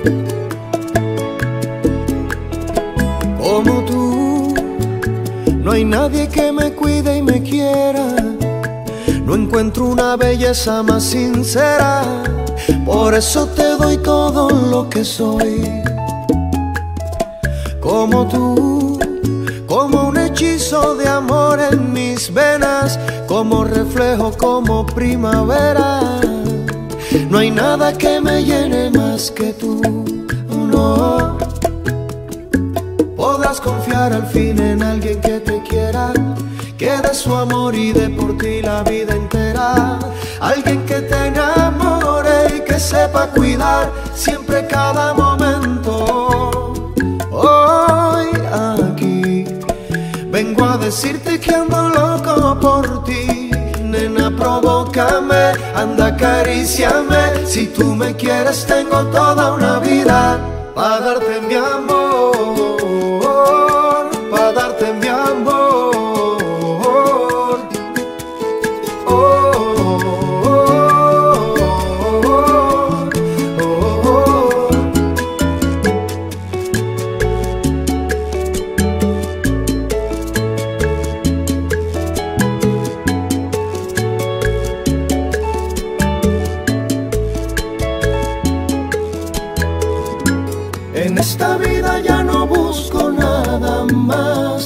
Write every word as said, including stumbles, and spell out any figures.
Como tú, no hay nadie que me cuide y me quiera. No encuentro una belleza más sincera. Por eso te doy todo lo que soy. Como tú, como un hechizo de amor en mis venas, como reflejo, como primavera. No hay nada que me llene más que tú, no. Podrás confiar al fin en alguien que te quiera, que dé su amor y dé por ti la vida entera. Alguien que te enamore y que sepa cuidar siempre cada momento. Hoy aquí vengo a decirte que ando loco por ti. Nena, provócame, anda, acaríciame. Si tú me quieres tengo toda una vida para darte mi amor, para darte mi amor. En esta vida ya no busco nada más.